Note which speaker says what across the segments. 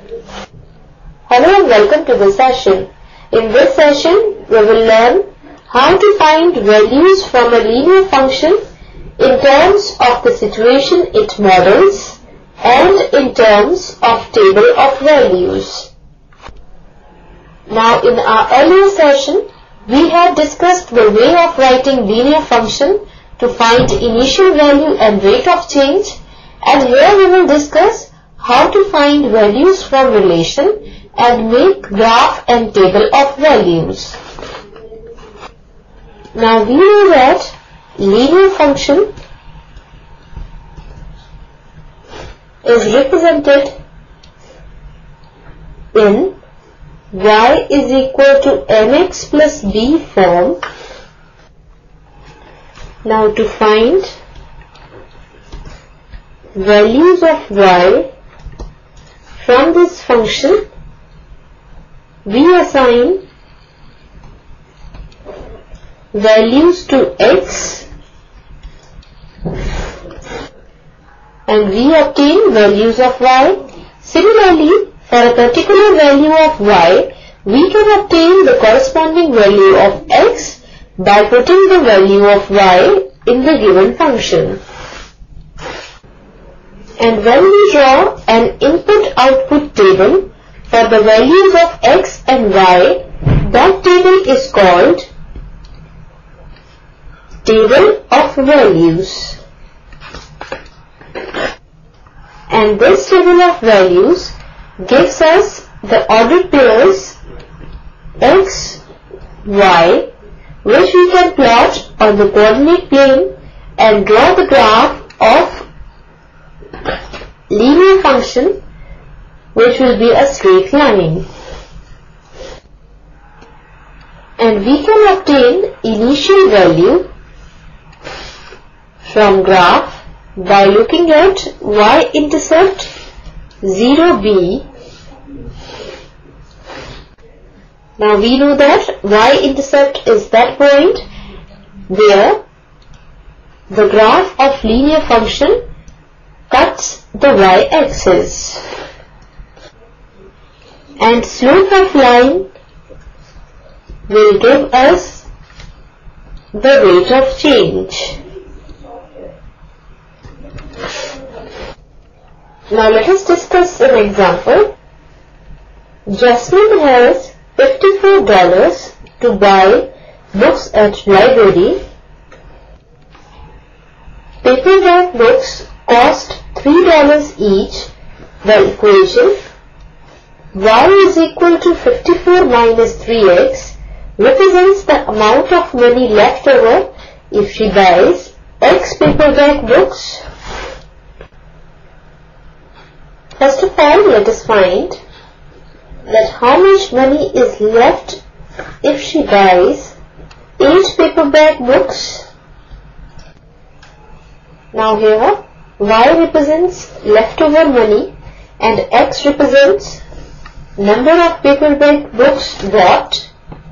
Speaker 1: Hello and welcome to this session. In this session, we will learn how to find values from a linear function in terms of the situation it models and in terms of table of values. Now, in our earlier session, we had discussed the way of writing linear function to find initial value and rate of change, and here we will discuss how to find values from relation and make graph and table of values. Now we know that linear function is represented in y is equal to mx plus b form. Now to find values of y from this function, we assign values to x and we obtain values of y. Similarly, for a particular value of y, we can obtain the corresponding value of x by putting the value of y in the given function. And when we draw an input-output table for the values of x and y, that table is called table of values. And this table of values gives us the ordered pairs x, y, which we can plot on the coordinate plane and draw the graph of linear function, which will be a straight line. And we can obtain initial value from graph by looking at y-intercept 0b. Now we know that y-intercept is that point where the graph of linear function cuts the y-axis, and slope of line will give us the rate of change. Now let us discuss an example. Jasmine has $54 to buy books at library. Paperback books cost $3 each. The equation y is equal to 54 minus 3x represents the amount of money left over if she buys x paperback books. First of all, let us find that how much money is left if she buys 8 paperback books. Now here y represents leftover money and x represents number of paperback books bought,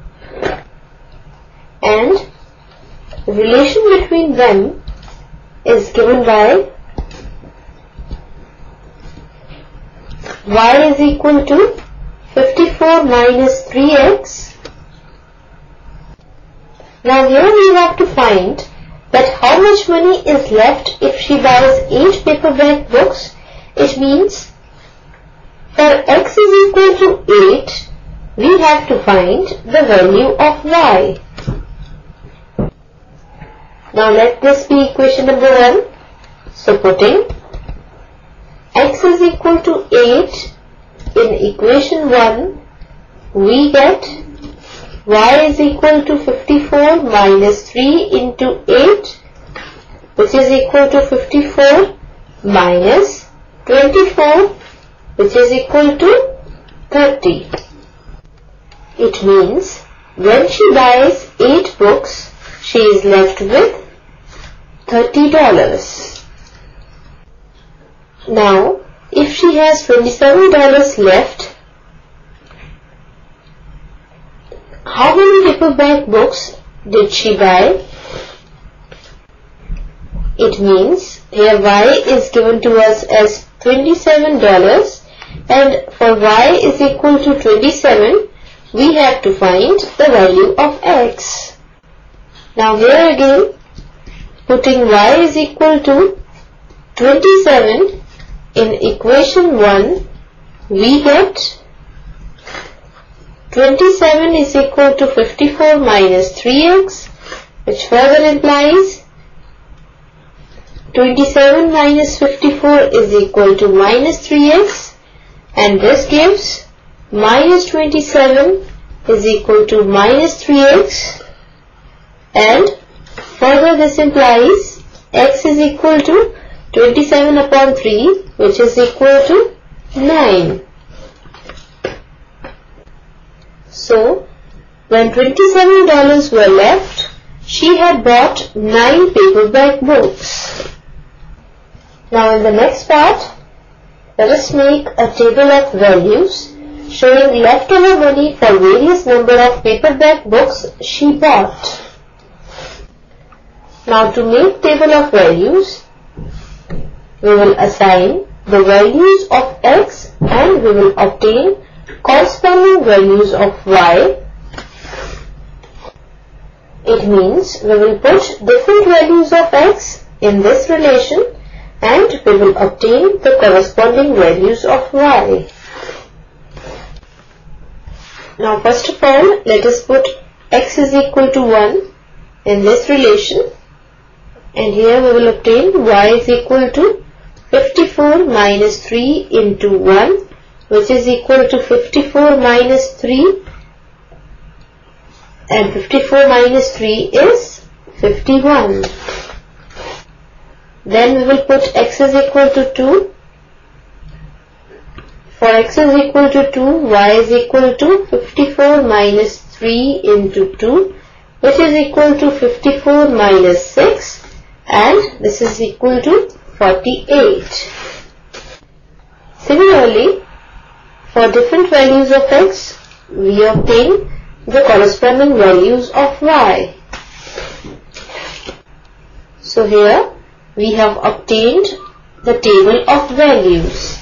Speaker 1: and the relation between them is given by y is equal to 54 minus 3x. Now here we have to find that how much money is left if she buys 8 paperback books. It means for x is equal to 8, we have to find the value of y. Now let this be equation number 1. So putting x is equal to 8 in equation 1, we get y is equal to 54 minus 3 into 8, which is equal to 54 minus 24, which is equal to 30. It means when she buys 8 books, she is left with $30. Now, if she has $27 left, how many paperback books did she buy? It means here y is given to us as $27 and for for y is equal to 27, we have to find the value of x. Now here again, putting y is equal to 27 in equation 1, we get 27 is equal to 54 minus 3x, which further implies 27 minus 54 is equal to minus 3x, and this gives minus 27 is equal to minus 3x, and further this implies x is equal to 27 upon 3, which is equal to 9. So, when $27 were left, she had bought 9 paperback books. Now in the next part, let us make a table of values showing leftover money for various number of paperback books she bought. Now to make table of values, we will assign the values of x and we will obtain corresponding values of y. It means we will put different values of x in this relation and we will obtain the corresponding values of y. Now first of all, let us put x is equal to 1 in this relation, and here we will obtain y is equal to 54 minus 3 into 1, which is equal to 54 minus 3, and 54 minus 3 is 51. Then we will put x is equal to 2. For x is equal to 2, y is equal to 54 minus 3 into 2, which is equal to 54 minus 6, and this is equal to 48. Similarly, for different values of x, we obtain the corresponding values of y. So here we have obtained the table of values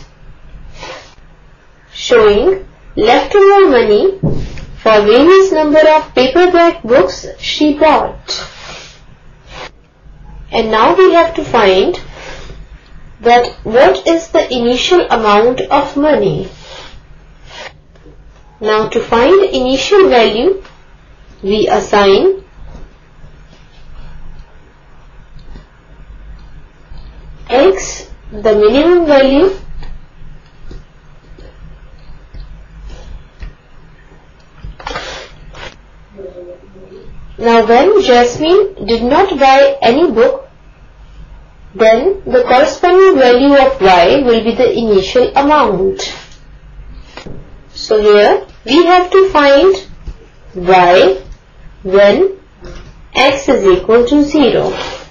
Speaker 1: showing leftover money for various number of paperback books she bought. And now we have to find that what is the initial amount of money. Now to find the initial value, we assign x the minimum value Now when Jasmine did not buy any book, then the corresponding value of y will be the initial amount. So here we have to find y when x is equal to 0.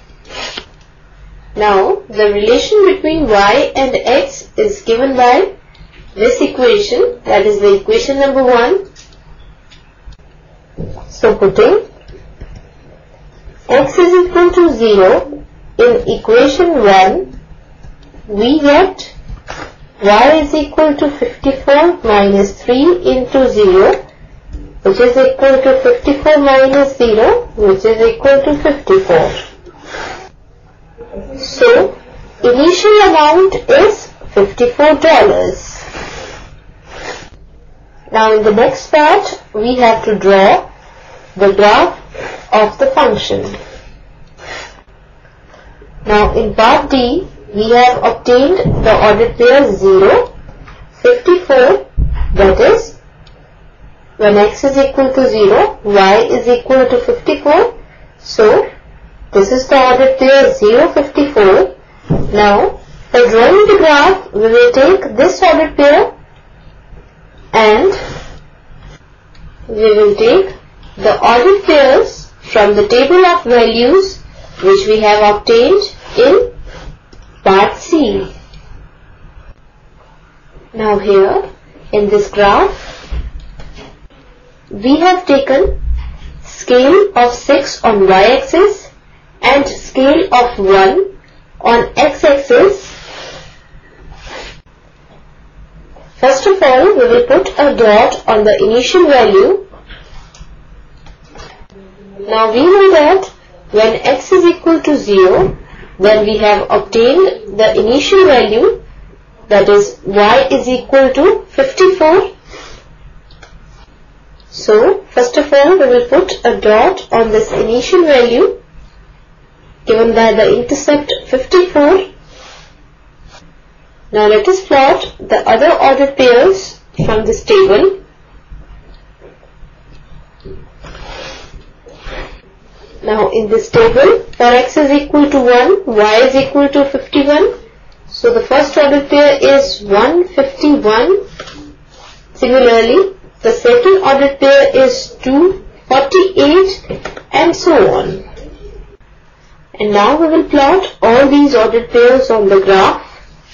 Speaker 1: Now the relation between y and x is given by this equation, that is the equation number 1. So putting x is equal to 0 in equation 1, we get y is equal to 54 minus 3 into 0, which is equal to 54 minus 0, which is equal to 54. So initial amount is $54. Now in the next part, we have to draw the graph of the function. Now in part D, we have obtained the ordered pair 0, 54, that is, when x is equal to 0, y is equal to 54. So this is the ordered pair 0, 54. Now for drawing the graph, we will take this ordered pair and we will take the ordered pairs from the table of values which we have obtained in part C. Now here in this graph, we have taken scale of 6 on y-axis and scale of 1 on x-axis. First of all, we will put a dot on the initial value. Now we know that when x is equal to 0, then we have obtained the initial value, that is y is equal to 54. So first of all, we will put a dot on this initial value given by the intercept 54. Now let us plot the other ordered pairs from this table. Now in this table, for x is equal to 1, y is equal to 51. So the first ordered pair is 151. Similarly, the second ordered pair is 248 and so on. And now we will plot all these ordered pairs on the graph.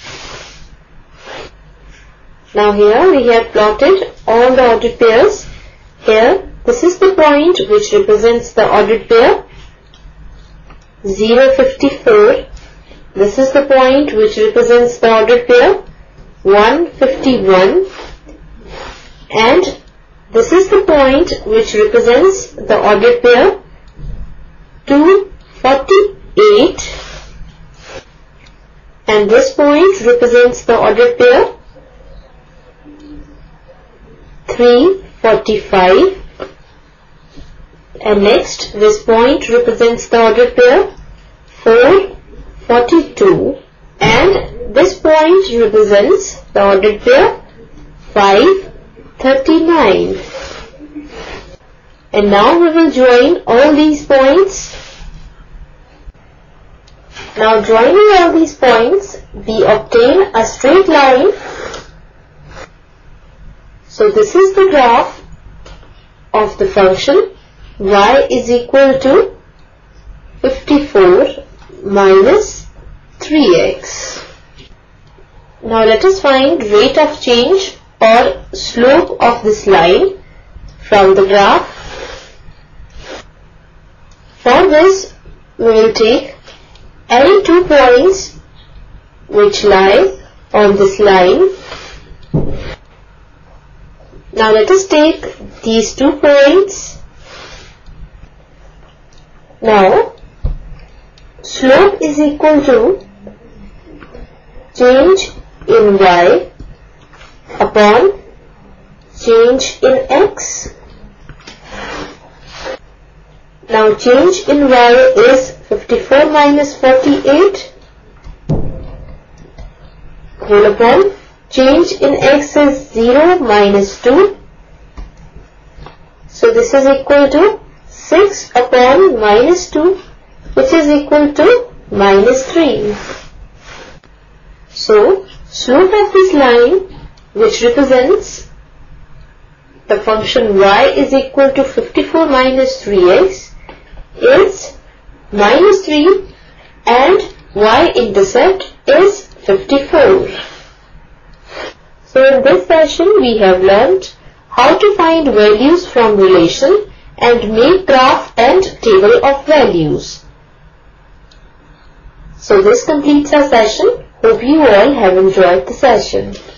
Speaker 1: Now here we have plotted all the ordered pairs. Here, this is the point which represents the ordered pair 054. This is the point which represents the ordered pair 151. And this is the point which represents the ordered pair 248. And this point represents the ordered pair 345. And next, this point represents the ordered pair 442. And this point represents the ordered pair 539. And now we will join all these points. Now joining all these points, we obtain a straight line. So this is the graph of the function y is equal to 54 minus 3x. Now let us find rate of change or slope of this line from the graph. For this, we will take any 2 points which lie on this line. Now let us take these 2 points. Now, slope is equal to change in y upon change in x. Now change in y is 54 minus 48 whole upon change in x is 0 minus 2. So this is equal to 6 upon minus 2, which is equal to minus 3. So slope of this line, which represents the function y is equal to 54 minus 3x, is minus 3 and y-intercept is 54. So in this session we have learnt how to find values from relation and make graph and table of values. So this completes our session. Hope you all have enjoyed the session.